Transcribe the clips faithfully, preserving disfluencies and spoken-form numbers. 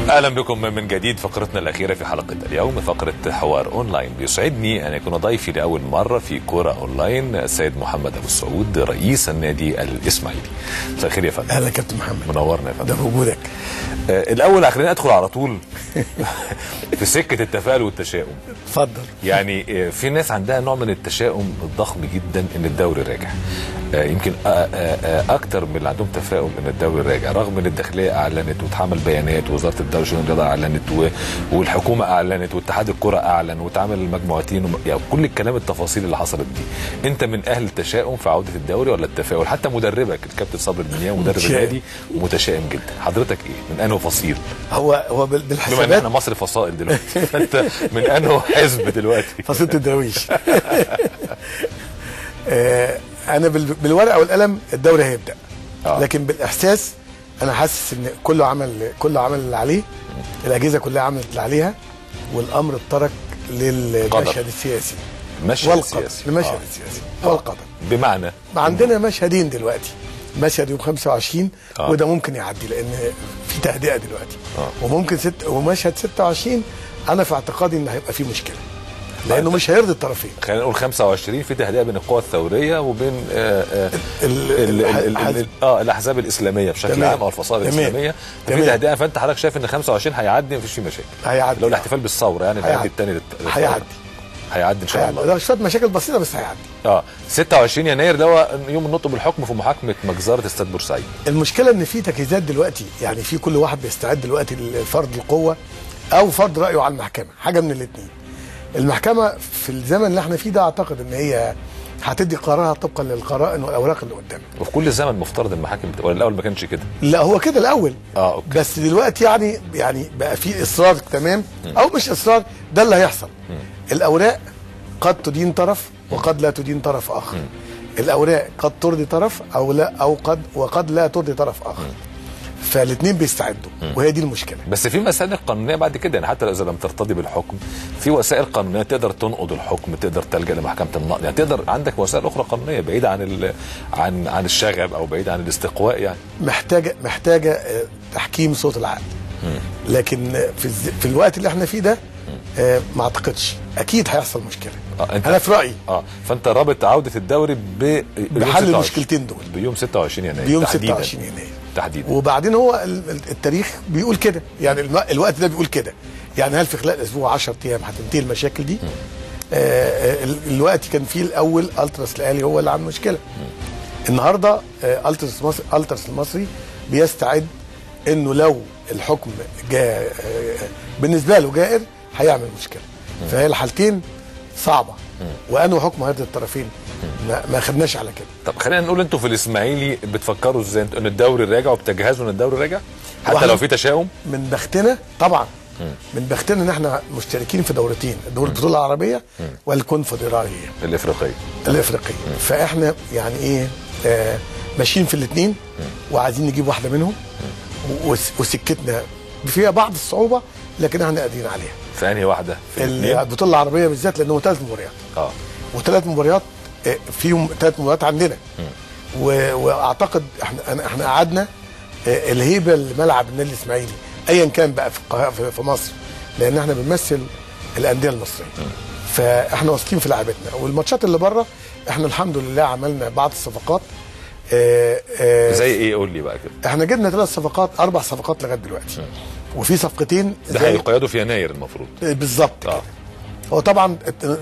اهلا بكم من جديد فقرتنا الاخيره في حلقه اليوم، فقره حوار اونلاين. بيسعدني ان يكون ضيفي لاول مره في كوره اونلاين السيد محمد ابو السعود رئيس النادي الاسماعيلي. مساء الخير يا فندم. اهلا كابتن محمد، منورنا يا فندم. ده وجودك. آه الاول خلينا ادخل على طول في سكه التفاؤل والتشاؤم. اتفضل. يعني آه في ناس عندها نوع من التشاؤم الضخم جدا ان الدوري راجع. آه يمكن آه آه اكتر من اللي عندهم تفاؤل ان الدوري راجع، رغم ان الداخليه اعلنت واتعمل بيانات ووزاره الدوري والشؤون الرياضيه اعلنت والحكومه اعلنت واتحاد الكره اعلن واتعمل المجموعتين وم... يعني كل الكلام التفاصيل اللي حصلت دي. انت من اهل التشاؤم في عوده الدوري ولا التفاؤل؟ حتى مدربك الكابتن صبري المنياوي مدرب النادي متشائم جدا، حضرتك ايه؟ من انه فصيل؟ هو هو بالحسابات بما ان احنا مصر فصائل دلوقتي فانت من انه حزب دلوقتي؟ فصيله الدراويش. انا بالورقه والقلم الدوري هيبدا، آه. لكن بالاحساس انا حاسس ان كله عمل كله عمل اللي عليه، الاجهزه كلها عملت اللي عليها، والامر اترك للمشهد السياسي والقدر. المشهد آه. السياسي والقدر. بمعنى عندنا مشهدين دلوقتي، مشهد يوم خمسة وعشرين آه. وده ممكن يعدي لان في تهدئه دلوقتي، آه. وممكن ست ومشهد ستة وعشرين انا في اعتقادي ان هيبقى فيه مشكله لانه مش هيرضي الطرفين. خلينا نقول خمسة وعشرين في تهدئه بين القوى الثوريه وبين آه آه ال ال ال ال ال اه الاحزاب الاسلاميه بشكل عام او الفصائل الاسلاميه، في تهدئه. فانت حضرتك شايف ان خمسة وعشرين هيعدي مفيش فيه مشاكل؟ هيعدي. لو الاحتفال بالثوره يعني العيد الثاني هيعدي هيعدي ان شاء الله. ده شويه مشاكل بسيطه بس هيعدي. اه ستة وعشرين يناير ده هو يوم النطق بالحكم في محاكمه مجزره استاد بورسعيد. المشكله ان في تجهيزات دلوقتي، يعني في كل واحد بيستعد دلوقتي لفرض القوه او فرض رايه على المحكمه، حاجه من الاثنين. المحكمه في الزمن اللي احنا فيه ده اعتقد ان هي هتدي قرارها طبقا للقرائن والاوراق اللي قدامها. وفي كل زمن مفترض المحاكم ولا الاول ما كانش كده؟ لا هو كده الاول. اه اوكي. بس دلوقتي يعني يعني بقى في اصرار تمام او مش اصرار، ده اللي هيحصل. م. الاوراق قد تدين طرف وقد لا تدين طرف اخر. م. الاوراق قد ترضي طرف او لا او قد وقد لا ترضي طرف اخر. م. فالاثنين بيستعدوا وهي دي المشكله. بس في مسائل قانونيه بعد كده، يعني حتى اذا لم ترتضي بالحكم في وسائل قانونيه تقدر تنقض الحكم، تقدر تلجا لمحكمه النقض، يعني تقدر عندك وسائل اخرى قانونيه بعيده عن عن عن الشغب او بعيده عن الاستقواء. يعني محتاجه محتاجه تحكيم صوت العقل. لكن في في الوقت اللي احنا فيه ده آه ما اعتقدش، اكيد هيحصل مشكله. آه انا في رايي اه فانت رابط عوده الدوري ب بحل المشكلتين دول بيوم ستة وعشرين يناير بيوم ستة وعشرين يناير تحديدا. وبعدين هو التاريخ بيقول كده، يعني الوقت ده بيقول كده، يعني هل في خلال اسبوع عشرة ايام هتنتهي المشاكل دي؟ آه الوقت كان فيه الاول التراس الاهلي هو اللي عامل مشكله. النهارده آه التراس المصري التراس المصري بيستعد انه لو الحكم جاء آه بالنسبه له جائر هيعمل مشكله. فهي الحالتين صعبه، وانه حكم هيرضي الطرفين ما, ما خدناش على كده. طب خلينا نقول انتوا في الاسماعيلي بتفكروا ازاي ان الدوري راجع وبتجهزوا ان الدوري راجع حتى لو في تشاؤم؟ من بختنا طبعا، م. من بختنا ان احنا مشتركين في دورتين، دوري البطوله العربيه والكونفدراليه الافريقيه الافريقيه م. فاحنا يعني ايه آه ماشيين في الاثنين وعايزين نجيب واحده منهم، وسكتنا فيها بعض الصعوبه لكن احنا قادرين عليها. في انهي واحده؟ في البطوله العربيه بالذات لانه ثلاث مباريات. اه وثلاث مباريات فيهم ثلاث مباريات عندنا. واعتقد احنا احنا قعدنا الهيبه لملعب النادي الاسماعيلي ايا كان بقى في في مصر، لان احنا بنمثل الانديه المصريه. فاحنا واثقين في لعبتنا، والماتشات اللي بره احنا الحمد لله عملنا بعض الصفقات. اه اه زي ايه؟ قول لي بقى كده. احنا جبنا ثلاث صفقات اربع صفقات لغايه دلوقتي. م. وفي صفقتين ده هيقيدوا في يناير المفروض. بالظبط اه. هو طبعا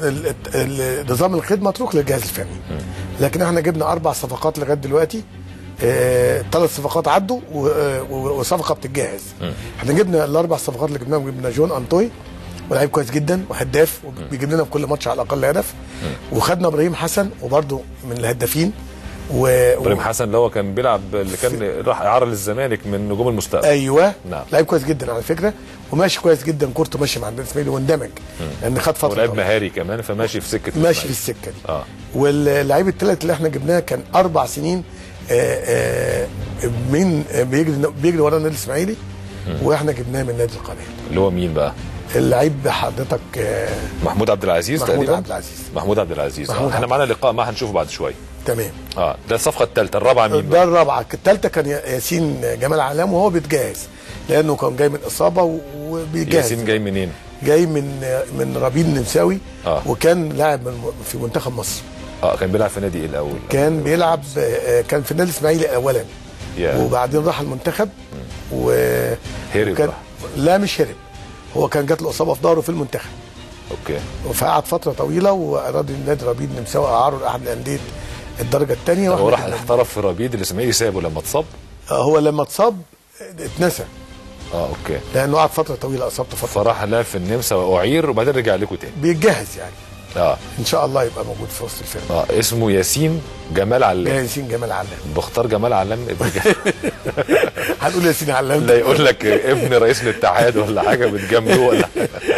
نظام الخدمه متروك للجهاز الفني، لكن احنا جبنا اربع صفقات لغايه دلوقتي. ثلاث اه صفقات عدوا وصفقه بتتجهز. احنا جبنا الاربع صفقات اللي جبناهم، جبنا جون انطوي ولاعيب كويس جدا وهداف وبيجيب لنا في كل ماتش على الاقل هدف، وخدنا ابراهيم حسن وبرده من الهدافين. و... ابراهيم حسن اللي هو كان بيلعب اللي كان راح اعاره للزمالك من نجوم المستقبل. ايوه نعم. لعيب كويس جدا على فكره، وماشي كويس جدا، كورته ماشي مع النادي الاسماعيلي واندمج لان خد فتره. ولعيب مهاري كمان فماشي في سكه ماشي في السكه دي. اه واللعيب الثالث اللي احنا جبناه كان اربع سنين آآ آآ من بيجري بيجري ورا النادي الاسماعيلي، واحنا جبناه من نادي القناه. اللي هو مين بقى؟ اللعيب حضرتك محمود عبد العزيز محمود تقريبا. عبد العزيز محمود عبد العزيز محمود احنا معانا لقاء ما هنشوفه بعد شويه. تمام. اه ده الصفقه الثالثه. الرابعه مين بقى؟ ده الرابعه. الثالثه كان ياسين جمال علام وهو بيتجهز، لانه كان جاي من اصابه وبيجهز. ياسين جاي منين؟ جاي من من ربيب النمساوي. آه. وكان لاعب في منتخب مصر. اه كان بيلعب في نادي ايه الاول؟ كان بيلعب كان في النادي الاسماعيلي اولا. yeah. وبعدين راح المنتخب و هرب وكان... راح. لا مش هرب، هو كان جات له اصابه في ظهره في المنتخب. اوكي. فقعد فتره طويله واراد النادي ربيب النمساوي اعاره لاحد انديه الدرجه الثانيه. هو راح احترف في ربيد الاسماعيلي، سابه لما اتصاب؟ هو لما اتصاب اتنسى. اه اوكي. لانه قعد فتره طويله، اصابته فتره. فراح لعب في النمسا واعير وبعدين رجع لكم تاني. بيتجهز يعني. اه ان شاء الله يبقى موجود في وسط الفرقه. اه اسمه ياسين جمال علام. ياسين جمال علام. بختار جمال علام ابن جمال. هنقول ياسين علام. لا يقول لك ابن رئيس الاتحاد ولا حاجه بتجامله ولا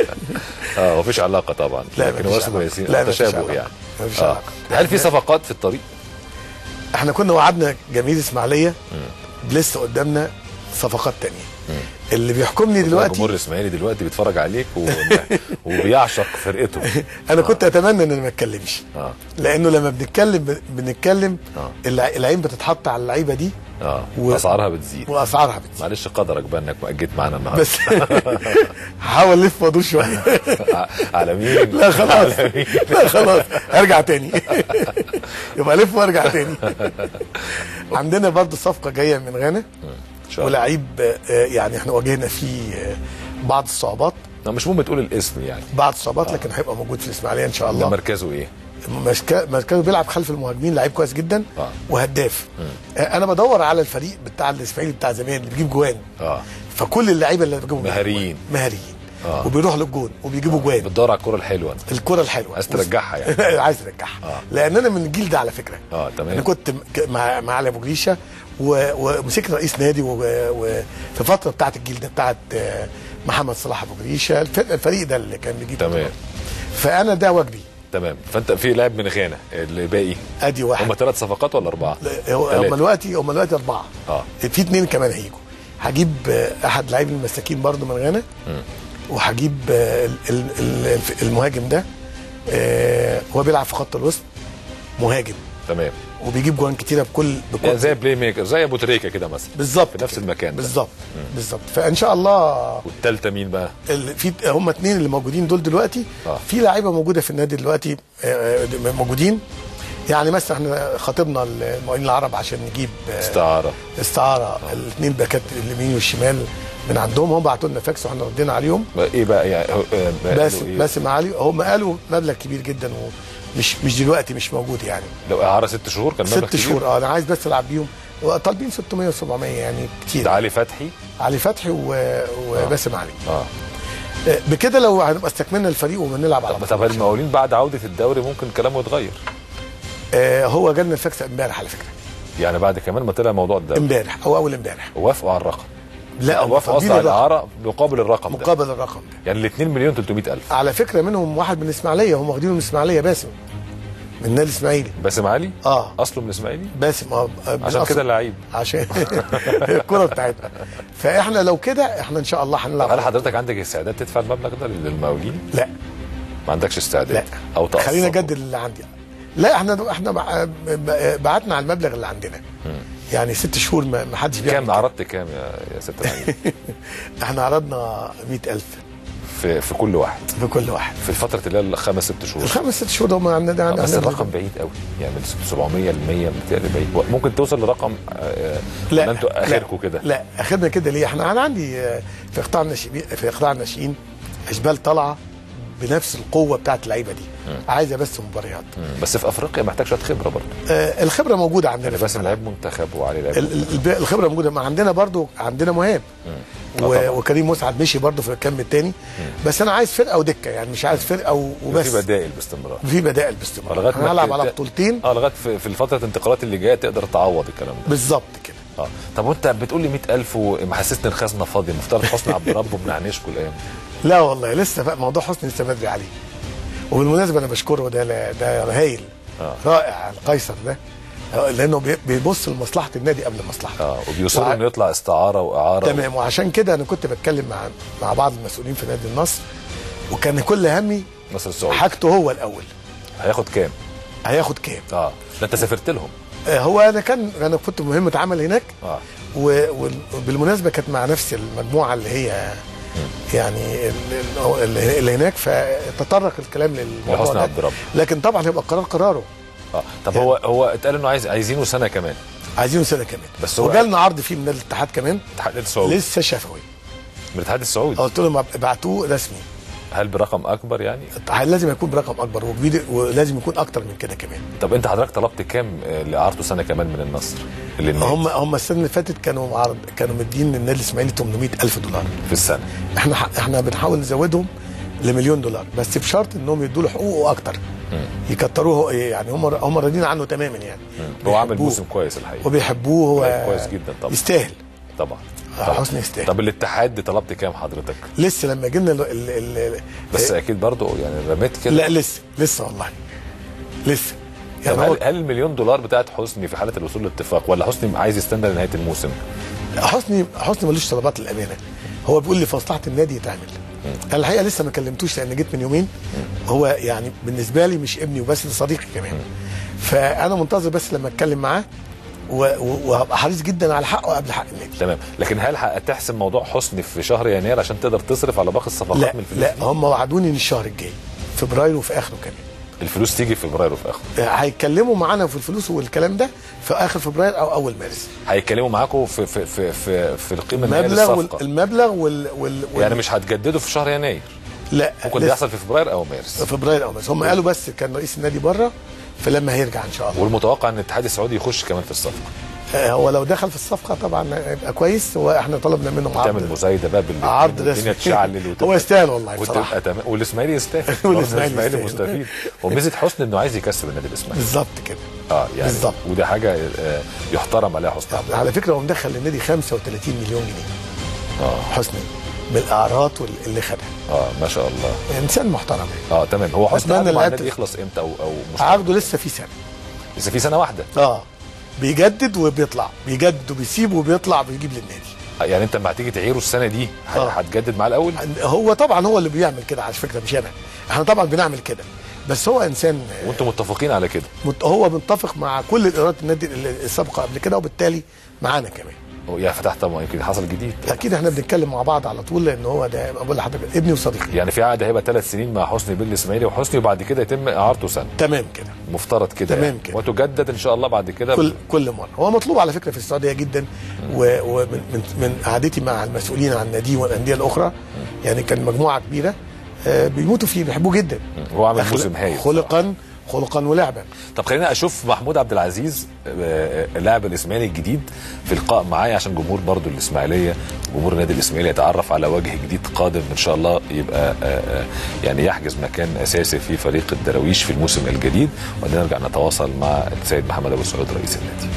اه مفيش علاقه طبعا. لا لكن هو اسمه ياسين. لا تشابه يعني. مفيش آه. علاقه. هل في صفقات في الطريق؟ احنا كنا وعدنا جماهير اسماعيليه لسه قدامنا صفقات تانية. اللي بيحكمني دلوقتي الجمهور الاسماعيلي دلوقتي بيتفرج عليك و... وبيعشق فرقته. انا كنت اتمنى ان ما اتكلمش. اه لانه لما بنتكلم بنتكلم آه. العين بتتحط على اللعيبه دي. اه و... اسعارها بتزيد. واسعارها بتزيد. معلش قدرك بقى انك اجيت معانا النهارده. بس هحاول الف وادور شويه. على مين؟ لا خلاص. لا خلاص هرجع تاني. يبقى الف وارجع تاني. عندنا برضه صفقه جايه من غانا ولعيب يعني احنا واجهنا فيه بعض الصعوبات. مش مهم تقول الاسم يعني. بعض الصعوبات. آه. لكن هيبقى موجود في الاسماعيليه ان شاء الله. ده مركزه ايه؟ مركزه بيلعب خلف المهاجمين، لعيب كويس جدا. آه. وهداف. آه انا بدور على الفريق بتاع الاسماعيلي بتاع زمان اللي بيجيب جوان. اه فكل اللعيبه اللي بيجيبوا مهاريين مهاريين آه. وبيروحوا للجون وبيجيبوا جوان. بتدور على الكره الحلوه انت. الكره الحلوه عايز ترجعها يعني. عايز ترجعها. آه. لان انا من الجيل ده على فكره. اه تمام. انا كنت مع مع علي ابو جريشه ومسكت رئيس نادي وفي فتره بتاعت الجيل ده بتاعت محمد صلاح ابو جريشه، الفريق ده اللي كان بيجيب. تمام. فانا ده واجبي. تمام. فانت في لاعب من غانا اللي باقي ادي واحد. هم ثلاث صفقات ولا اربعه؟ هم دلوقتي هم دلوقتي اربعه. اه في اثنين كمان هيجوا. هجيب احد لاعبين المساكين برضو من غانا. وهجيب المهاجم ده هو بيلعب في خط الوسط، مهاجم. تمام. وبيجيب جوان كتيره بكل بكل يعني زي بلاي ميكر، زي ابو تريكه كده مثلا. بالظبط. في نفس المكان. بالظبط بالظبط. فان شاء الله. والثالثه مين بقى؟ في هم اثنين اللي موجودين دول دلوقتي. آه. في لعيبه موجوده في النادي دلوقتي موجودين. يعني مثلا احنا خاطبنا المقاولين العرب عشان نجيب استعاره استعاره آه. الاثنين باكات اليمين والشمال من عندهم. هم بعتوا لنا فاكس واحنا ردينا عليهم. ايه بقى يعني؟ باسم إيه؟ باسم علي. هم قالوا مبلغ كبير جدا ومش مش دلوقتي مش موجود يعني. لو اعاره ست شهور كان مبلغ ست شهور. اه انا عايز بس العب بيهم وطالبين ستمية وسبعمية يعني كتير. ده علي فتحي علي فتحي وباسم آه. علي. اه بكده لو هنبقى استكملنا الفريق وبنلعب على طب المقاولين بعد عوده الدوري ممكن كلامه يتغير. آه هو جالنا الفاكس امبارح على فكره. يعني بعد كمان ما طلع موضوع الدوري امبارح او اول امبارح وافقوا على الرقم. لا وافقوا اصلا على الاعاره مقابل الرقم مقابل ده. الرقم ده يعني ال اتنين مليون وتلتمية الف. على فكره منهم واحد من الاسماعيليه، هم واخدينه من الاسماعيليه. باسم من النادي الاسماعيلي. باسم علي؟ اه اصله من الاسماعيلي؟ باسم اه عشان كده لعيب. عشان الكره بتاعتنا. فاحنا لو كده احنا ان شاء الله هنلعب. هل حضرتك عندك استعداد تدفع المبلغ ده للمقاولين؟ لا ما عندكش استعداد؟ لا. او تقسط. خلينا نجدد اللي عندي. لا احنا احنا بعتنا على المبلغ اللي عندنا. م. يعني ست شهور ما حدش بيعمل. كام عرضت كام يا يا ست العميد؟ احنا عرضنا مئة ألف في في كل واحد. في كل واحد في الفتره اللي هي الخمس ست شهور. الخمس ست شهور ده هم عندنا. بس الرقم بعيد قوي يعني من سبعمية ل مية بتهيألي بعيد. ممكن توصل لرقم آه لا انتوا اخركم كده. لا اخرنا كده ليه؟ احنا انا عندي في قطاع الناشئين في قطاع الناشئين اشبال طالعه بنفس القوه بتاعت اللعيبه دي. مم. عايزه بس مباريات. بس في افريقيا محتاج شويه خبره برضه. آه الخبره موجوده عندنا. يعني بس لعيب منتخب وعلي لعيب. الخبره موجوده. ما عندنا برضه عندنا مهاب وكريم مسعد مشي برضه في الكام الثاني. بس انا عايز فرقه ودكه يعني مش عايز فرقه وبس. في بدائل باستمرار. في بدائل باستمرار. لغايه ما هنلعب على بطولتين. اه لغايه في, في الفتره الانتقالات اللي جايه تقدر تعوض الكلام ده. بالظبط كده. اه طب وانت بتقول لي مئة ألف ومحسسني الخزنه فاضيه. مفترض حسني عبد ربه بنعنشكوا الايام. لا والله لسه موضوع حسني لسه بدري عليه. وبالمناسبه انا بشكره، ده ده هايل. آه. رائع القيصر ده لانه بيبص لمصلحه النادي قبل مصلحته. اه وبيصر وع... انه يطلع استعاره واعاره. تمام. و... وعشان كده انا كنت بتكلم مع مع بعض المسؤولين في نادي النصر وكان كل همي نصر السعودي حاجته هو الاول. هياخد كام؟ هياخد كام؟ اه ده انت سافرت لهم. هو انا كان انا كنت مهمه عمل هناك اه وبالمناسبه كانت مع نفس المجموعه اللي هي يعني اللي, اللي هناك، فتطرق الكلام للموضوع حسني ده. عبد رب. لكن طبعا هيبقى القرار قراره. اه طب يعني هو هو اتقال انه عايز عايزينه سنه كمان. عايزينه سنه كمان بس هو وجالنا عرض فيه من الاتحاد كمان. الاتحاد السعودي لسه شفوي من الاتحاد السعودي. قلت لهم ابعتوه رسمي. هل برقم اكبر يعني؟ لازم يكون برقم اكبر وكبير، ولازم يكون اكتر من كده كمان. طب انت حضرتك طلبت كام لاعارته سنه كمان من النصر؟ اللي هم هم السنه اللي فاتت كانوا عرض كانوا مدين للنادي الاسماعيلي ثمانمائة ألف دولار في السنه. احنا احنا بنحاول نزودهم لمليون دولار، بس بشرط انهم يدوا له حقوقه اكتر. يكتروه يعني. هم هم راضيين عنه تماما يعني. هو عامل موسم كويس الحقيقه وبيحبوه. هو كويس جدا طبعا. يستاهل طبعا. حسني يستاهل. طب الاتحاد طلبت كام حضرتك؟ لسه لما جبنا ال ال ال بس اكيد برضه يعني رميت كده. لا لسه لسه والله لسه يعني. طب هل, هل المليون دولار بتاعت حسني في حاله الوصول لاتفاق، ولا حسني عايز يستنى لنهايه الموسم؟ حسني حسني ملوش طلبات للامانه. هو بيقول لي في مصلحه النادي يتعمل. انا الحقيقه لسه ما كلمتوش لان جيت من يومين. هو يعني بالنسبه لي مش ابني وبس، ده صديقي كمان. فانا منتظر بس لما اتكلم معاه وهبقى حريص جدا على حقه قبل حق النادي. تمام. لكن هل هتحسم موضوع حسني في شهر يناير عشان تقدر تصرف على باقي الصفقات لا من الفلوس؟ لا دي؟ هم وعدوني ان الشهر الجاي فبراير وفي اخره كمان الفلوس تيجي في فبراير وفي اخره. هيتكلموا معانا في الفلوس والكلام ده في اخر فبراير او اول مارس. هيتكلموا معاكم في في في في, في القيمه النهائيه للصفقه. للصفقه. المبلغ وال, وال, وال يعني مش هتجددوا في شهر يناير؟ لا ممكن ده يحصل في فبراير او مارس. فبراير او مارس. هم قالوا بس كان رئيس النادي بره، فلما هيرجع ان شاء الله. والمتوقع ان الاتحاد السعودي يخش كمان في الصفقه. هو لو دخل في الصفقه طبعا يبقى كويس. هو احنا طلبنا منهم عرض. تعمل مزايده بقى عرض الدنيا تشعلل. هو يستاهل والله بصراحه. تمام. والاسماعيلي يستاهل. والاسماعيلي مستفيد. وميزه حسني انه عايز يكسب النادي الاسماعيلي. بالظبط كده. اه يعني بالظبط. وده حاجه يحترم عليها حسني عبد على فكره هو مدخل للنادي خمسة وثلاثين مليون جنيه. اه حسني بالاعراض اللي خدها. اه ما شاء الله. يعني انسان محترم. اه تمام. هو حسني عبد النادي يخلص امتى او او عقده لسه في سنه. لسه في سنه واحده. اه بيجدد وبيطلع، بيجدد وبيسيب وبيطلع وبيجيب للنادي. يعني انت لما هتيجي تعيره السنه دي هتجدد معاه الاول؟ هو طبعا هو اللي بيعمل كده على فكره، مش انا. احنا طبعا بنعمل كده، بس هو انسان. وانتم متفقين على كده؟ هو متفق مع كل ادارات النادي السابقه قبل كده، وبالتالي معانا كمان. يا فتحت طبعا يمكن حصل جديد. اكيد احنا بنتكلم مع بعض على طول، لان هو ده بقول لحضرتك ابني وصديقي. يعني في عقد هيبقى ثلاث سنين مع حسني بالاسماعيلي وحسني، وبعد كده يتم اعارته سنه. تمام كده. مفترض كده. تمام يعني. كده. وتجدد ان شاء الله بعد كده كل كل مره. هو مطلوب على فكره في السعوديه جدا، ومن من من قعدتي مع المسؤولين عن النادي والانديه الاخرى، يعني كان مجموعه كبيره بيموتوا فيه، بيحبوه جدا. هو عامل موسم هايل خلقا خلقا ولعبا. طب خلينا اشوف محمود عبد العزيز لاعب الاسماعيلي الجديد في لقاء معايا، عشان جمهور برضو الاسماعيليه جمهور النادي الاسماعيلي يتعرف على وجه جديد قادم ان شاء الله، يبقى يعني يحجز مكان اساسي في فريق الدراويش في الموسم الجديد. وبعدين نرجع نتواصل مع السيد محمد ابو سعود رئيس النادي.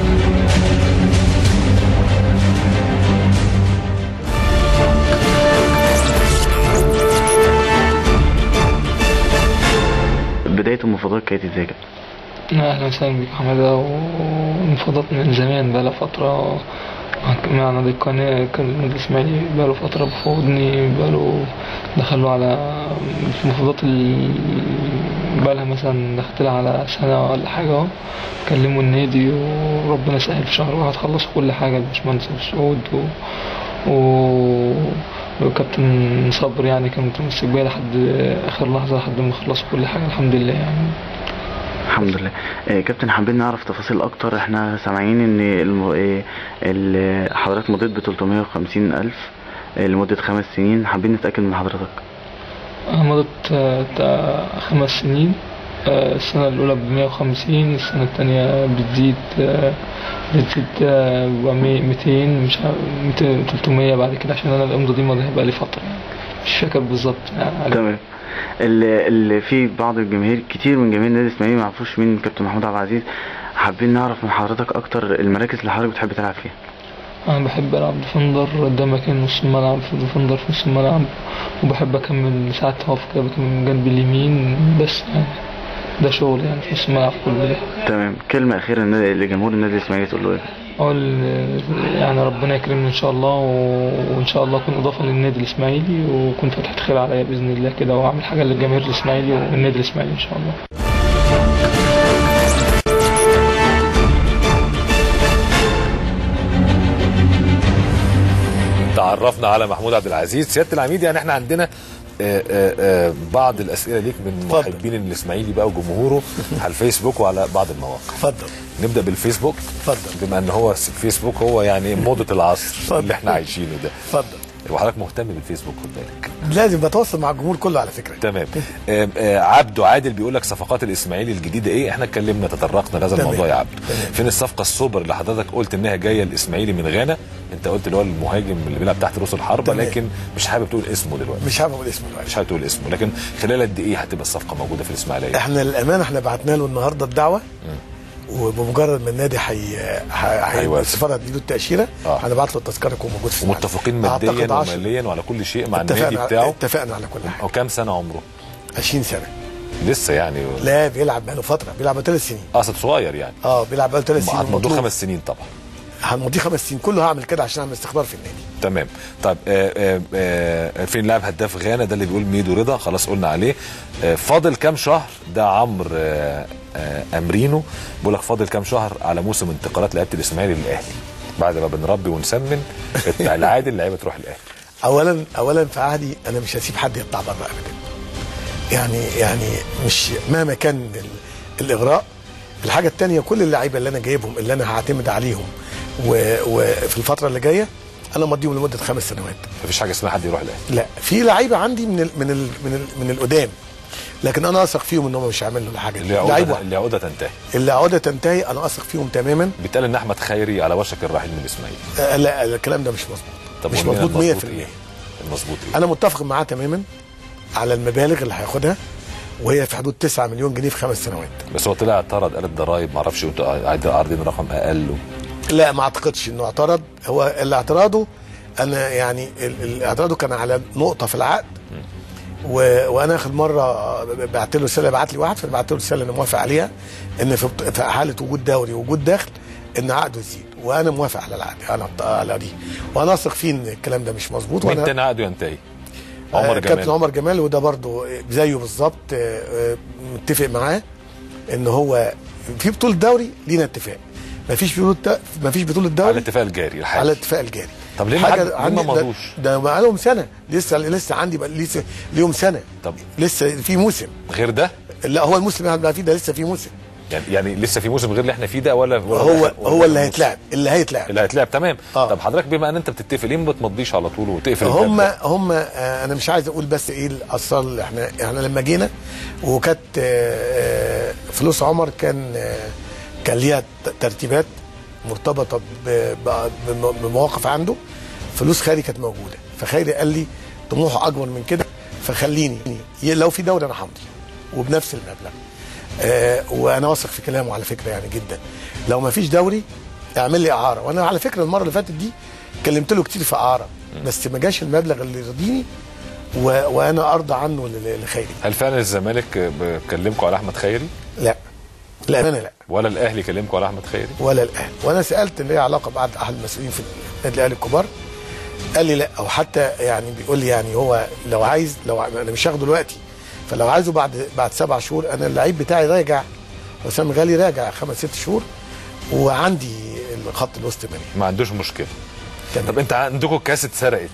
بداية المفاوضات كانت ازاي كده؟ اهلا وسهلا بك حماده. ومفاوضات من زمان بقى لها فتره مع نادي القناه. كان النادي الاسماعيلي بقى له فتره بيفاوضني، بقى له دخلوا على المفاوضات بقى لها مثلا دخلت لها على سنه ولا حاجه اهو. كلموا النادي وربنا سهل في شهر واحد خلصوا كل حاجه. الباشمهندس ابو سعود و... و... وكابتن صبر يعني كان متمسك بيا لحد اخر لحظه لحد ما خلصوا كل حاجه الحمد لله يعني. الحمد لله. آه كابتن حابين نعرف تفاصيل اكتر. احنا سامعين ان الم... آه حضرتك مضيت ب ثلاثمائة وخمسين ألف آه لمده خمس سنين. حابين نتاكد من حضرتك. انا مضيت آه خمس سنين. آه السنه الاولى ب مائة وخمسين، السنه الثانيه بتزيد آه بتزيد آه مئتين، مش عارف ثلاثمائة بعد كده، عشان انا الامضه دي ماضيها بقى لي فتره يعني. مش فاكر بالظبط يعني. تمام. اللي, اللي في بعض الجماهير كتير من جماهير النادي الاسماعيلي ما يعرفوش مين كابتن محمود عبد العزيز. حابين نعرف من حضرتك اكتر المراكز اللي حضرتك بتحب تلعب فيها. انا بحب العب ديفندر، ده مكان نص الملعب، في ديفندر في نص الملعب، وبحب اكمل ساعات هاف كده بكمل من جنب اليمين بس يعني. ده شغل يعني في نص الملعب كله ده. تمام. كلمه اخيره لجمهور النادي الاسماعيلي تقول له ايه؟ اقول يعني ربنا يكرمني ان شاء الله، وان شاء الله اكون اضافه للنادي الاسماعيلي، واكون فتحت خير عليا باذن الله كده، واعمل حاجه للجماهير الاسماعيلي والنادي الاسماعيلي ان شاء الله. تعرفنا على محمود عبد العزيز. سياده العميد، يعني احنا عندنا آآ آآ بعض الاسئله ليك من محبين الاسماعيلي بقى وجمهوره على الفيسبوك وعلى بعض المواقع. اتفضل. نبدا بالفيسبوك. اتفضل. بما ان هو الفيسبوك هو يعني موضه العصر اللي احنا عايشينه ده. اتفضل. وحضرتك مهتم بالفيسبوك، خد بالك. لازم بتواصل مع الجمهور كله على فكره. تمام. آآ آآ عبده عادل بيقول لك صفقات الاسماعيلي الجديده ايه؟ احنا اتكلمنا تطرقنا لهذا الموضوع يا عبده. فين الصفقه السوبر اللي حضرتك قلت انها جايه الاسماعيلي من غانا؟ انت قلت اللي هو المهاجم اللي بيلعب تحت رؤوس الحربه، لكن مش حابب تقول اسمه دلوقتي. مش حابب اقول اسمه دلوقتي. مش حابب تقول اسمه، لكن خلال قد ايه هتبقى الصفقه موجوده في الاسماعيليه؟ احنا للامانه احنا بعتنا له النهارده الدعوه، وبمجرد ما النادي حي حي السفاره تديله التاشيره آه. هنبعت له التذكره يكون موجود في السفاره. ومتفقين ماديا وماليا وعلى كل شيء مع النادي بتاعه. اتفقنا على كل حاجه. وكم سنه عمره؟ عشرين سنه. لسه يعني؟ لا بيلعب بقاله فتره، بيلعب بقاله ثلاث سنين. قصد صغير يعني. اه بيلعب بقاله ثلاث سنين. هتمضوه خمس سنين طبعا. هنمضيه خمس سنين، كله هعمل كده عشان اعمل استخبار في النادي. تمام. طيب آآ آآ فين لاعب هداف غانا ده اللي بيقول ميدو رضا؟ خلاص قلنا عليه. فاضل كام شهر؟ ده عمرو امرينو بيقول لك فاضل كام شهر على موسم انتقالات لعيبه الاسماعيلي للاهلي بعد ما بنربي ونسمن العادي اللعيبه تروح الاهلي. اولا اولا في عهدي انا مش هسيب حد يطلع بره ابدا. يعني يعني مش مهما كان الاغراء. الحاجه الثانيه كل اللعيبه اللي انا جايبهم اللي انا هعتمد عليهم وفي الفتره اللي جايه انا مضيهم لمده خمس سنوات. مفيش حاجه اسمها حد يروح الاهلي. لا، في لعيبه عندي من ال من ال من ال من القدام، لكن انا اثق فيهم ان هم مش هيعملوا الحاجه دي. اللي عقده تنتهي. اللي عقده تنتهي انا اثق فيهم تماما. بيتقال ان احمد خيري على وشك الرحيل من الاسماعيلي. آه لا الكلام ده مش مظبوط. مش مظبوط مية في المية. المظبوط ايه؟ انا متفق معاه تماما على المبالغ اللي هياخدها، وهي في حدود تسعة مليون جنيه في خمس سنوات. بس هو طلع اعترض، قال الضرايب ما اعرفش انتوا عارضين رقم اقل. لا ما اعتقدش انه اعترض. هو اللي اعتراضه انا يعني اللي اعتراضه كان على نقطه في العقد، و... وانا اخر مره بعت له رساله، بعت لي واحد فانا بعت له رساله انا موافق عليها ان في, في حاله وجود دوري ووجود دخل ان عقده يزيد، وانا موافق على العقد انا على دي، وانا اثق فيه ان الكلام ده مش مظبوط. مين تاني عقده ينتهي؟ عمر جمال. كابتن عمر جمال، وده برضه زيه بالظبط متفق معاه ان هو في بطوله دوري لينا اتفاق، مفيش بطوله مفيش بطوله دوري على الاتفاق الجاري الحالي. على الاتفاق الجاري. طب ليه ما ما مضوش؟ ده بقى لهم سنه، لسه لسه عندي بقى لسه ليهم سنه. طب لسه في موسم غير ده؟ لا هو الموسم اللي احنا فيه ده لسه في موسم. يعني يعني لسه في موسم غير اللي احنا فيه ده ولا, ولا هو ولا هو اللي هيتلعب اللي هيتلعب اللي هيتلعب تمام. آه. طب حضرتك بما ان انت بتتفق ليه ما بتمضيش على طول وتقفل؟ هم هم آه انا مش عايز اقول بس ايه الاسرار اللي احنا احنا لما جينا وكانت آه فلوس عمر كان آه كان ليها ترتيبات مرتبطه بمواقف عنده. فلوس خيري كانت موجوده، فخيري قال لي طموحه اكبر من كده فخليني لو في دوري انا همضي وبنفس المبلغ. آه وانا واثق في كلامه على فكره يعني جدا. لو ما فيش دوري اعمل لي اعاره، وانا على فكره المره اللي فاتت دي كلمت له كتير في اعاره بس ما جاش المبلغ اللي يرضيني وانا ارضى عنه لخيري. هل فعلا الزمالك كلمكم على احمد خيري؟ لا لا انا لا. ولا الاهلي كلمكم على احمد خيري؟ ولا الاهلي. وانا سالت اللي هي علاقه بعد احد المسؤولين في النادي الاهلي الكبار قال لي لا، او حتى يعني بيقول لي يعني هو لو عايز، لو انا مش هاخده دلوقتي فلو عايزه بعد بعد سبع شهور. انا اللعيب بتاعي راجع، حسام غالي راجع خمس ست شهور وعندي الخط الوسط مالي. ما عندوش مشكله. تمام. طب انت عندكم كاس اتسرقت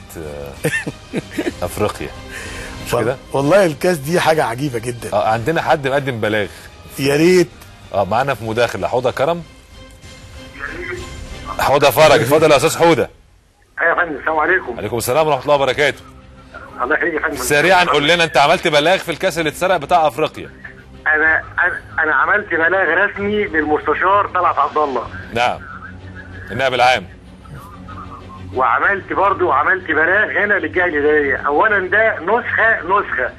افريقيا مش كده؟ والله الكاس دي حاجه عجيبه جدا. اه عندنا حد مقدم بلاغ. يا ريت. اه معانا في مداخله حوده كرم. حوده فرج، اتفضل يا استاذ حوده. ايوه يا فندم، السلام عليكم. وعليكم السلام ورحمه الله وبركاته. الله يخليك يا فندم. سريعا قول لنا انت عملت بلاغ في الكاس اللي اتسرق بتاع افريقيا. انا انا عملت بلاغ رسمي للمستشار طلعت عبد الله. نعم. النائب العام. وعملت برضه عملت بلاغ هنا للجهه الاداريه. اولا ده نسخه نسخه.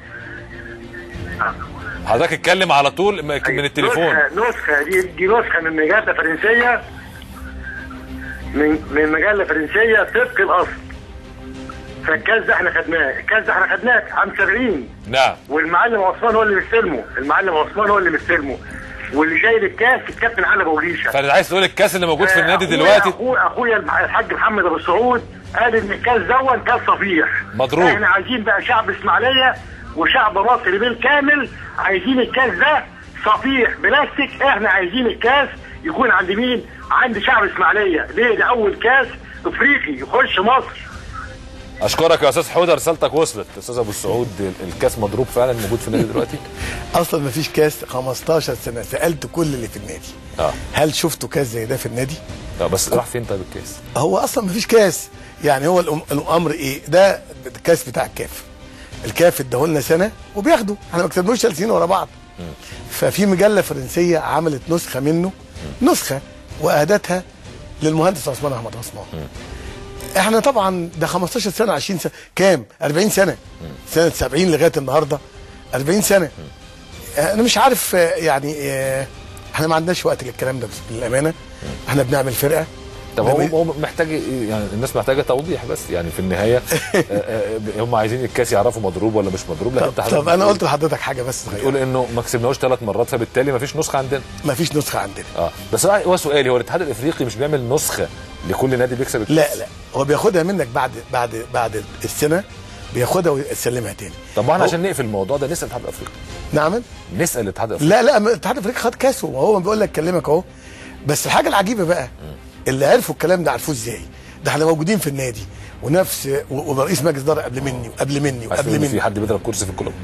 حضرتك اتكلم على طول من التليفون. نسخه نسخه دي دي نسخه من مجله فرنسيه، من من مجله فرنسيه طبق الاصل. فالكاس ده احنا خدناه، الكاس ده احنا خدناه عام سبعين. نعم. والمعلم عثمان هو اللي مستلمه، المعلم عثمان هو اللي مستلمه. واللي شايل الكاس الكابتن علي بوليشه. فانا عايز تقول الكاس اللي موجود في النادي دلوقتي. اخويا اخويا الحاج محمد ابو سعود قال ان الكاس دون كاس صفيح مضروب. احنا عايزين بقى شعب اسماعيليه وشعب مصر بالكامل عايزين الكاس ده صفيح بلاستيك. احنا عايزين الكاس يكون عند مين؟ عند شعب اسماعيليه. ليه؟ ده اول كاس افريقي يخش مصر. اشكرك يا استاذ حوده، رسالتك وصلت. استاذ ابو السعود، الكاس مضروب فعلا موجود في النادي دلوقتي؟ اصلا ما فيش كاس خمستاشر سنه، سالت كل اللي في النادي اه هل شفتوا كاس زي ده في النادي؟ اه بس راح فين طيب الكاس؟ هو اصلا ما فيش كاس. يعني هو الأم- الامر ايه؟ ده الكاس بتاع الكاف. الكاف اداهولنا سنه وبياخدوا، احنا ما كسبناش ثلاث سنين ورا بعض. ففي مجله فرنسيه عملت نسخه منه، نسخه واهدتها للمهندس عثمان احمد عثمان. احنا طبعا ده خمستاشر سنه، عشرين سنه، كام؟ أربعين سنه. سنه سبعين لغايه النهارده أربعين سنه. انا مش عارف، آه، يعني آه، احنا ما عندناش وقت للكلام ده للامانه. احنا بنعمل فرقه. طب هو بنعمل- هو محتاج إيه؟ يعني الناس محتاجه توضيح بس، يعني في النهايه آه، آه، هم عايزين الكاس يعرفوا مضروب ولا مش مضروب. لكن طب, انت حضرتك طب انا بتقول- قلت لحضرتك حاجه بس صغيره. بتقول انه ما كسبناهوش ثلاث مرات فبالتالي ما فيش نسخه عندنا. ما فيش نسخه عندنا. اه بس هو سؤالي، هو الاتحاد الافريقي مش بيعمل نسخه لكل نادي بيكسب الكاس؟ لا لا، هو بياخدها منك بعد بعد بعد السنه، بياخدها ويسلمها تاني. طب ما احنا هو- عشان نقفل الموضوع ده نسال الاتحاد الافريقي. نعمل؟ نسال الاتحاد الافريقي. لا لا، الاتحاد الافريقي خد كاسه، وهو بيقول لك كلمك اهو. بس الحاجه العجيبه بقى، اللي عرفوا الكلام ده عرفوه ازاي؟ ده احنا موجودين في النادي ونفس و- ورئيس مجلس اداره قبل مني وقبل مني عايز وقبل تقول إن في مني. حد بيضرب كرسي في الكلوب؟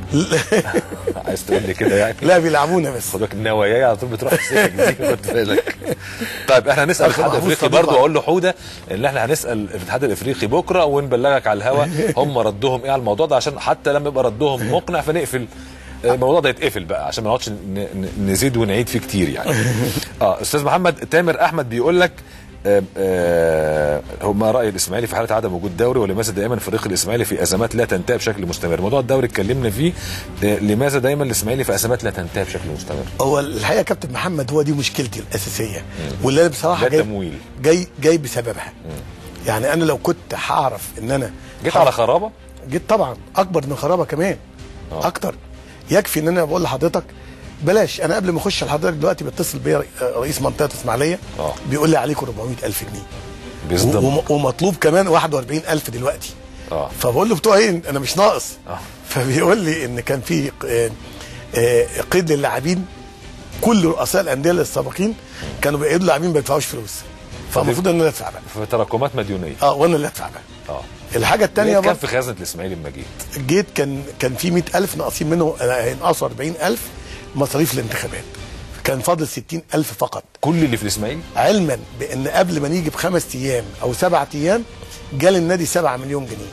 عايز تقول لي كده يعني؟ لا بيلعبونا بس. خد بالك النواياي على طول بتروح في السكك دي، خد بالك. طيب احنا هنسال أخي الاتحاد محمود الافريقي صديق برضه، بقى. اقول له حوده ان احنا هنسال الاتحاد الافريقي بكره ونبلغك على الهوا هم ردهم ايه على الموضوع ده، عشان حتى لما يبقى ردهم مقنع فنقفل الموضوع ده، يتقفل بقى عشان ما نقعدش ن- ن- نزيد ونعيد فيه كتير يعني. اه استاذ محمد تامر احمد بيقول لك آه، آه، ما راي الاسماعيلي في حاله عدم وجود دوري، ولماذا دائما فريق الاسماعيلي في ازمات لا تنتهي بشكل مستمر؟ موضوع الدوري اتكلمنا فيه، آه، لماذا دايما الاسماعيلي في ازمات لا تنتهي بشكل مستمر؟ هو الحقيقه يا كابتن محمد، هو دي مشكلتي الاساسيه، واللي انا بصراحه ده جاي تمويل. جاي جاي بسببها. يعني انا لو كنت هعرف ان انا جيت على خرابه؟ جيت طبعا اكبر من خرابه كمان. آه. اكتر. يكفي ان انا بقول لحضرتك بلاش، انا قبل ما اخش لحضرتك دلوقتي بيتصل بيا رئيس منطقه اسماعيليه، آه. بيقول لي عليكم أربعمية ألف جنيه، بيصدم. وم- ومطلوب كمان واحد وأربعين ألف دلوقتي. اه فبقول له بتوع ايه؟ انا مش ناقص. آه. فبيقول لي ان كان في آه، آه، قيد للاعبين، كل رؤساء الانديه السابقين كانوا بيقيدوا اللاعبين ما بيدفعوش فلوس، فالمفروض ان انا ادفع بقى. في تراكمات مديونيه. اه وانا اللي ادفع بقى. اه الحاجه الثانيه كان برضه، في خزنه الاسماعيلي لما جيت جيت كان كان في مية ألف ناقصين منه، آه، هينقصوا أربعين ألف مصاريف الانتخابات، كان فاضل ستين ألف فقط، كل اللي في الاسماعيلي. علما بان قبل ما نيجي بخمس ايام او سبعة ايام جال النادي سبعة مليون جنيه،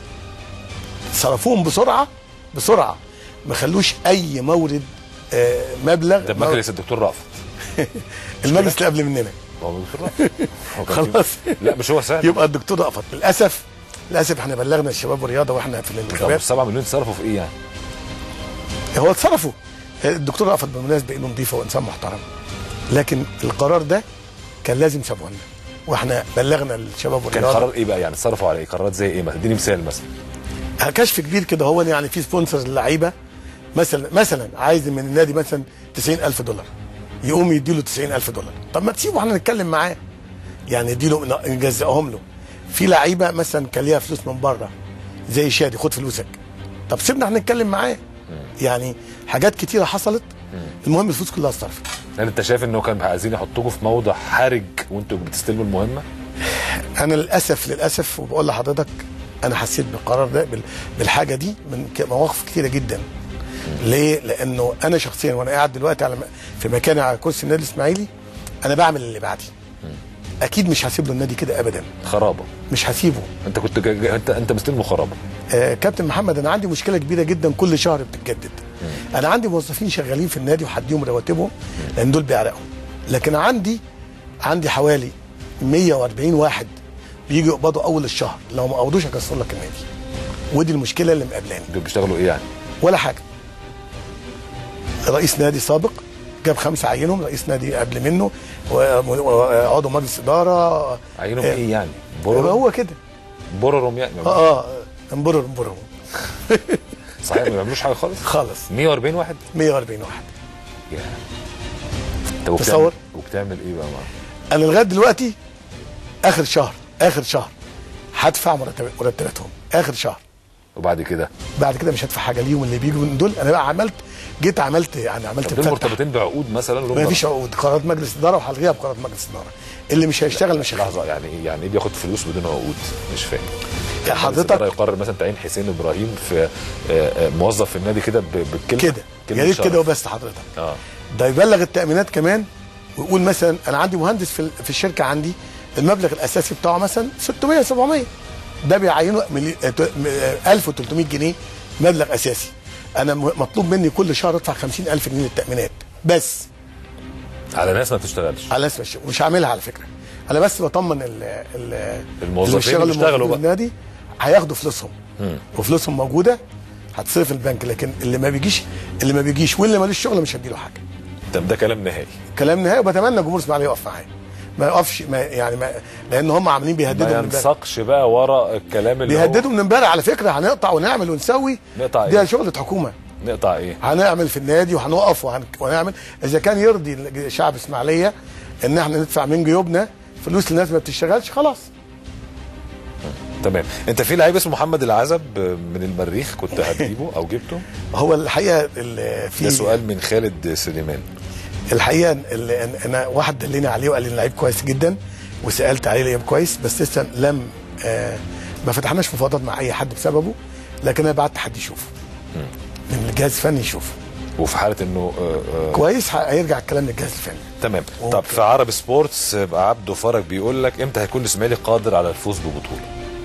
صرفوهم بسرعه بسرعه، ما خلوش اي مورد آه، مبلغ. ده مجلس الدكتور رأفت. المجلس اللي قبل مننا. هو الدكتور رأفت. هو كان في- خلاص. لا مش هو سهل. يبقى الدكتور رأفت. للاسف للاسف احنا بلغنا الشباب والرياضه واحنا في طب الانتخابات. السبعة مليون اتصرفوا في ايه يعني؟ هو اتصرفوا. الدكتور رأفت بالمناسبه انه نظيفه وانسان محترم، لكن القرار ده كان لازم سابوه لنا، واحنا بلغنا الشباب كان والرياضه. قرار ايه بقى يعني؟ اتصرفوا على ايه؟ قرارات زي ايه مثلا؟ اديني مثال مثلا. كشف كبير كده، هو يعني في سبونسر للعيبه، مثلا مثلا عايز من النادي مثلا تسعين ألف دولار، يقوم يديله تسعين ألف دولار. طب ما تسيبه احنا نتكلم معاه، يعني يديله نجزئهم له. في لعيبه مثلا كان ليها فلوس من بره زي شادي، خد فلوسك. طب سيبنا احنا نتكلم معاه. يعني حاجات كتيره حصلت، المهم الفلوس كلها اتصرفت. هل انت شايف انه كان عايزين يحطوكوا في موضع حرج وانتوا بتستلموا المهمه؟ انا للاسف للاسف وبقول لحضرتك، انا حسيت بالقرار ده بال- بالحاجه دي من ك- مواقف كتيره جدا. ليه؟ لانه انا شخصيا وانا قاعد دلوقتي على م- في مكاني على كرسي النادي الاسماعيلي، انا بعمل اللي بعدي. اكيد مش هسيب له النادي كده ابدا، خرابه. مش هسيبه. انت كنت جا... جا- انت انت مستلمه خرابه. آه كابتن محمد، انا عندي مشكله كبيره جدا، كل شهر بتتجدد. انا عندي موظفين شغالين في النادي وهديهم رواتبهم لان دول بيعرقوا، لكن عندي عندي حوالي مية وأربعين واحد بيجوا يقبضوا اول الشهر، لو ما قبضوش هكسر لك النادي. ودي المشكله اللي مقابلاني. دول بيشتغلوا ايه يعني؟ ولا حاجه. رئيس نادي سابق جاب خمسه عينهم، رئيس نادي قبل منه، وعضو مجلس اداره. عينهم آه، ايه يعني؟ يبقى بررهم؟ هو كده. بررهم يعني؟ اه اه انبرر انبرر صحيح ما بيعملوش حاجه خالص؟ خالص. مية وأربعين واحد؟ مية وأربعين واحد. يا طب وبتعمل- تصور؟ وبتعمل ايه بقى معاهم؟ انا لغايه دلوقتي اخر شهر اخر شهر هدفع مرتب مرتباتهم اخر شهر. وبعد كده؟ بعد كده مش هدفع حاجه ليهم اللي بيجوا من دول. انا بقى عملت جيت عملت يعني عملت طب دول اتفتح. مرتبطين بعقود مثلا؟ ما فيش عقود، قرارات مجلس اداره وهلغيها بقرارات مجلس اداره. اللي مش هيشتغل مش هيشتغل. لحظه، يعني ايه يعني ايه بياخد فلوس بدون عقود؟ مش فاهم. كان حضرتك يقرر مثلا تعيين حسين ابراهيم في موظف في النادي كده بالكلمه كده، يا ريت كده وبس حضرتك. اه ده يبلغ التامينات كمان ويقول مثلا انا عندي مهندس في في الشركه، عندي المبلغ الاساسي بتاعه مثلا ستمية سبعمية، ده بيعينه ألف وتلتمية جنيه مبلغ اساسي، انا مطلوب مني كل شهر ادفع خمسين ألف جنيه للتامينات بس على ناس ما بتشتغلش، على ناس مش مش هعملها على فكره، انا بس بطمن الموظفين اللي بيشتغلوا بقى النادي هياخدوا فلوسهم م. وفلوسهم موجوده هتصرف البنك، لكن اللي ما بيجيش اللي ما بيجيش واللي مالوش شغل مش هديله حاجه. طب ده كلام نهائي، كلام نهائي، وبتمنى جمهور الاسماعيليه يقف معايا، ما يقفش ما يعني ما لان هم عاملين بيهددوا ما ينسقش بقى ورا الكلام اللي بيهددوا من امبارح على فكره، هنقطع ونعمل ونسوي. نقطع دي ايه؟ شغله حكومه. نقطع ايه؟ هنعمل في النادي وهنقف وهن... ونعمل اذا كان يرضي شعب اسماعيليه ان احنا ندفع من جيوبنا فلوس للناس ما بتشتغلش خلاص. تمام. انت في لعيب اسمه محمد العزب من المريخ كنت هتجيبه او جبته؟ هو الحقيقه في ده سؤال من خالد سليمان. الحقيقه اللي انا واحد دلني عليه وقال لي لعيب كويس جدا وسالت عليه لعيب كويس، بس لسه لم آه ما فتحناش مفاوضات مع اي حد بسببه، لكن انا بعت حد يشوفه من الجهاز الفني يشوفه، وفي حاله انه آه آه كويس هيرجع الكلام للجهاز الفني. تمام. طب في عرب سبورتس عبده فرج بيقول لك امتى هيكون الاسماعيلي قادر على الفوز ببطوله؟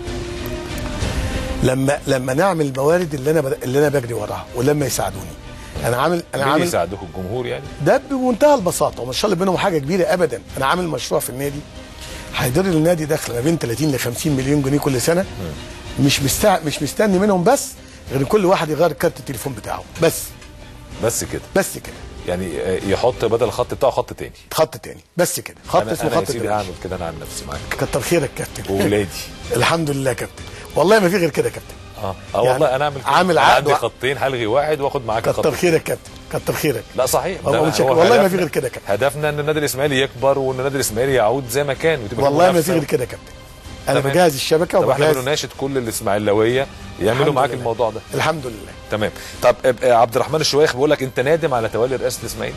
لما لما نعمل الموارد اللي انا بد... اللي انا بجري وراها ولما يساعدوني. انا عامل انا عامل يساعدوك الجمهور يعني؟ ده بمنتهى البساطه ومش طالب منهم حاجه كبيره ابدا. انا عامل مشروع في النادي هيدر للنادي دخل ما بين ثلاثين ل خمسين مليون جنيه كل سنه. م. مش مستع... مش مستني منهم بس غير كل واحد يغير كارت التليفون بتاعه بس. بس كده بس كده يعني يحط بدل الخط بتاعه خط تاني. خط تاني بس كده، خط اسمه خط تاني. انا هعمل كده انا عن نفسي معاك. كتر خيرك كابتن. وولادي الحمد لله كابتن، والله ما في غير كده كابتن. اه اه يعني والله انا اعمل عامل عقد عندي خطين هلغي واحد واخد معاك خط. كتر خيرك كابتن، كتر خيرك. لا صحيح والله ما في غير كده كابتن. هدفنا ان النادي الاسماعيلي يكبر وان النادي الاسماعيلي يعود زي ما كان وتبقى والله ما في غير كده كابتن. انا بجهز الشبكه وبجهز. طب احنا بنناشد كل الاسماعيلاويه يعملوا معاك لله. الموضوع ده الحمد لله. تمام. طب عبد الرحمن الشويخ بيقول لك انت نادم على تولي رئاسه الاسماعيلي؟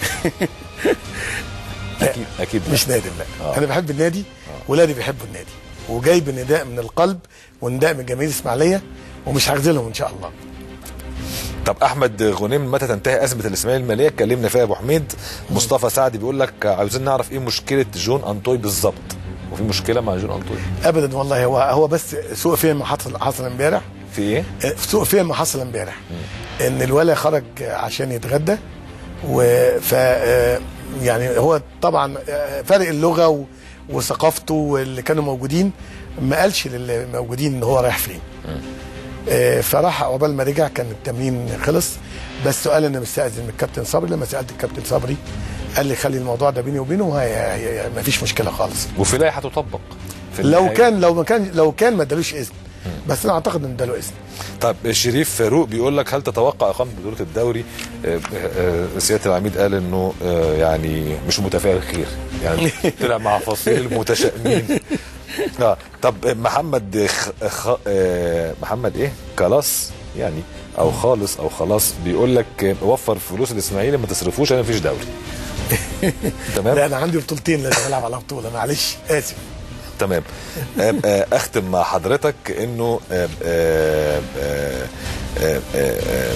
اكيد اكيد مش نادم لا. آه. انا بحب النادي آه. ولادي بيحبوا النادي وجايب نداء من القلب ونداء من جماهير الاسماعيليه ومش هخذلهم ان شاء الله. طب احمد غنيم متى تنتهي ازمه الاسماعيلي الماليه؟ اتكلمنا فيها يا ابو حميد. مصطفى سعدي بيقول لك عاوزين نعرف ايه مشكله جون انطوي بالظبط، وفي مشكله مع جون انطوي؟ ابدا والله، هو هو بس سوء فهم حصل حصل امبارح. في ايه؟ سوء فهم حصل امبارح ان الولد خرج عشان يتغدى وف يعني هو طبعا فرق اللغه وثقافته واللي كانوا موجودين ما قالش للي موجودين ان هو رايح فين. آه فراح عقبال ما رجع كان التمرين خلص، بس قال انا مستأذن من الكابتن صبري. لما سالت الكابتن صبري قال لي خلي الموضوع ده بيني وبينه ما فيش مشكله خالص. وفي لائحه تطبق في لو كان لو ما كان لو كان ما ادالوش اذن، بس انا اعتقد ان اداله اذن. طب شريف فاروق بيقول لك هل تتوقع اقامه بطوله الدوري؟ آه آه سياده العميد قال انه آه يعني مش متفائل خير، يعني طلع مع فصيل المتشائمين. اه طب محمد خ... خ... آه محمد ايه خلاص يعني او خالص او خلاص بيقول لك وفر فلوس الاسماعيلي ما تصرفوش انا مفيش دوري. تمام. لا انا عندي بطولتين لازم العب على بطوله، معلش اسف. تمام. اختم مع حضرتك انه آآ آآ آآ آآ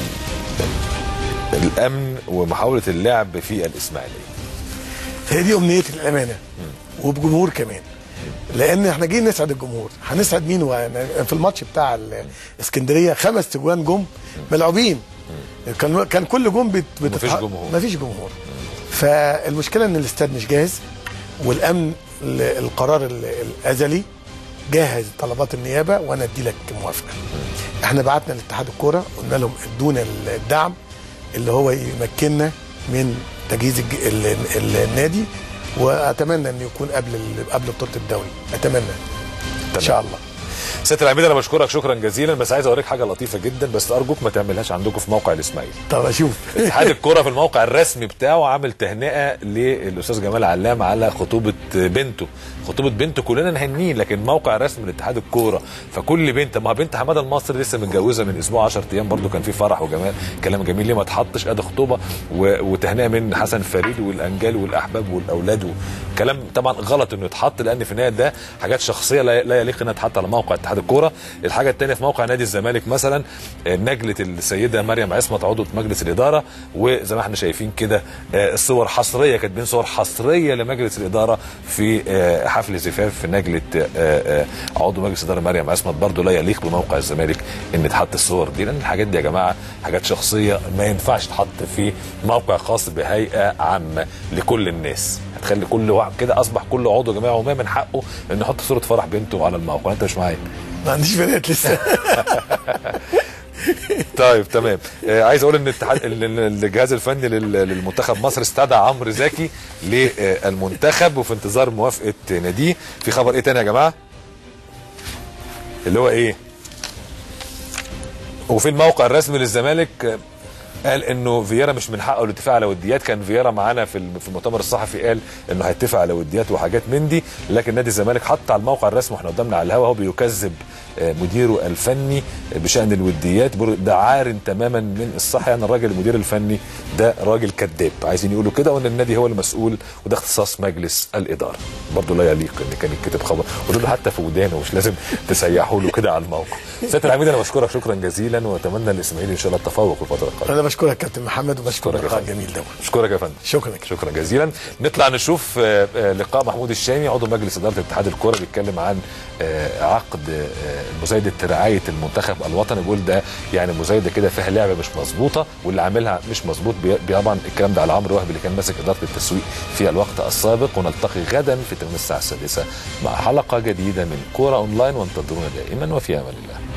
الامن ومحاوله اللعب في الاسماعيليه هي دي امنيتي للامانه وبجمهور كمان، لان احنا جايين نسعد الجمهور. هنسعد مين؟ في الماتش بتاع الاسكندريه خمس تجوان جم ملعوبين، كان كان كل جم بت... مفيش جمهور مفيش جمهور. فالمشكله ان الاستاد مش جاهز، والامن القرار الازلي جهز طلبات النيابه وانا ادي لك موافقه. احنا بعتنا لاتحاد الكوره قلنا لهم ادونا الدعم اللي هو يمكننا من تجهيز النادي، واتمنى ان يكون قبل قبل بطوله الدوري، اتمنى ان شاء الله. سياده العميد انا بشكرك شكرا جزيلا، بس عايز اوريك حاجه لطيفه جدا بس ارجوك ما تعملهاش عندكم في موقع الاسماعيلي. طب اشوف. اتحاد الكوره في الموقع الرسمي بتاعه عامل تهنئه للاستاذ جمال علام على خطوبه بنته، خطوبه بنته كلنا نهنيه، لكن موقع رسمي لاتحاد الكوره فكل بنت، ما بنت حماده المصري لسه متجوزه من اسبوع عشرة ايام برده كان في فرح وجمال كلام جميل، ليه ما اتحطش ادي خطوبه وتهنئه من حسن فريد والانجال والاحباب والاولاد، وكلام طبعا غلط انه يتحط لان في النهايه ده حاجات شخصيه لا يليق انها تتحط على موقع اتحاد الكوره. الحاجه الثانيه في موقع نادي الزمالك مثلا نجله السيده مريم عصمت عضو مجلس الاداره، وزي ما احنا شايفين كده الصور حصريه، كاتبين صور حصريه لمجلس الاداره في حفل زفاف نجله عضو مجلس الاداره مريم عصمت. برضو لا يليق بموقع الزمالك ان تحط الصور دي، لان الحاجات دي يا جماعه حاجات شخصيه ما ينفعش تحط في موقع خاص بهيئه عامه لكل الناس. هتخلي كل واحد كده اصبح كل عضو يا جماعه وما من حقه انه يحط صوره فرح بنته على الموقع. انت مش معايا؟ ما عنديش بنات لسه. طيب تمام. آه عايز اقول ان الاتحاد الجهاز الفني للمنتخب مصر استدعى عمرو زكي للمنتخب وفي انتظار موافقه ناديه. في خبر ايه تاني يا جماعه؟ اللي هو ايه؟ وفي الموقع الرسمي للزمالك قال انه فييرا مش من حقه الاتفاق على وديات. كان فييرا معانا في في المؤتمر الصحفي قال انه هيتفق على وديات وحاجات من دي، لكن نادي الزمالك حط على الموقع الرسمي واحنا قدامنا على الهواء هو بيكذب مديره الفني بشان الوديات. ده عار تماما من الصح، يعني الراجل المدير الفني ده راجل كذاب، عايزين يقولوا كده، وان النادي هو المسؤول وده اختصاص مجلس الاداره. برضه لا يليق ان كان يتكتب خبر وتقول له حتى في ودانه، مش لازم تسيحوا له كده على الموقع. سياده العميد انا بشكرك شكرا جزيلا واتمنى الاسماعيلي ان شاء الله التفوق في الفتره القادمه. انا بشكرك كابتن محمد وبشكر اللقاء الجميل ده. اشكرك يا فندم. شكرا شكرا جزيلا. نطلع نشوف لقاء محمود الشامي عضو مجلس اداره اتحاد الكوره بيتكلم عن عقد مزايده رعايه المنتخب الوطني. بيقول ده يعني مزايده كده فيها لعبه مش مظبوطه واللي عاملها مش مظبوط. طبعا الكلام ده على عمرو وهبي اللي كان ماسك اداره التسويق في الوقت السابق. ونلتقي غدا في تمام الساعه السادسه مع حلقه جديده من كوره اونلاين، وانتظرونا دائما وفي امان الله.